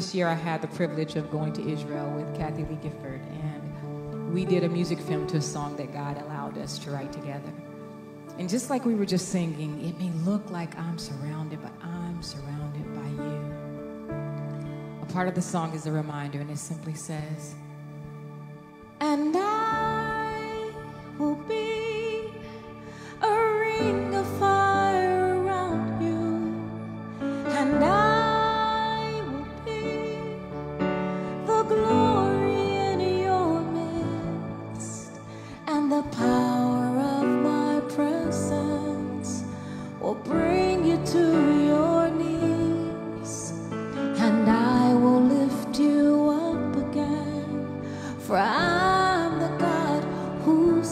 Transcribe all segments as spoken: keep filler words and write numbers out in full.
This year I had the privilege of going to Israel with Kathy Lee Gifford, and we did a music film to a song that God allowed us to write together. And just like we were just singing, it may look like I'm surrounded, but I'm surrounded by you. A part of the song is a reminder, and it simply says, and I will be a ring of fire around you, and I will be the glory in your midst, and the power of my presence will bring you to your knees, and I will lift you up again, for I'm the God who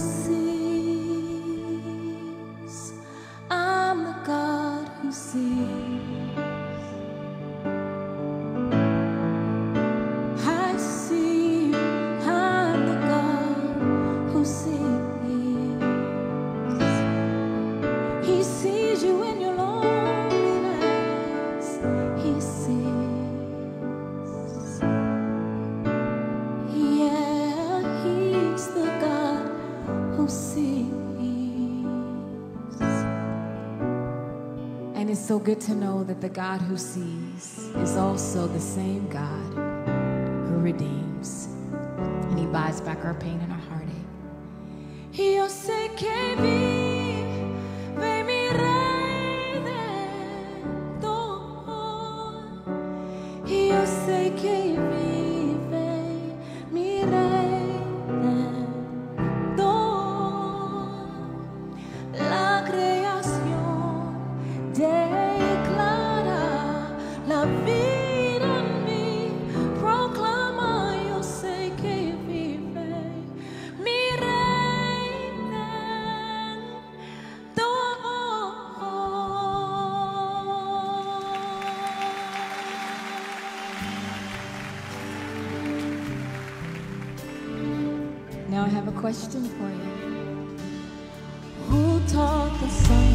sees. I'm the God who sees. I see. I'm the God who sees. He sees you in your loneliness. He sees. Yeah, he's the God who sees. And it's so good to know that the God who sees is also the same God who redeems. And he buys back our pain and our heartache. Io sé che vive mi redento. Io sé che vive mi redento. La creación declara la vida en mí, proclama, yo sé que vive mi redento. Now I have a question for you. Who taught the sun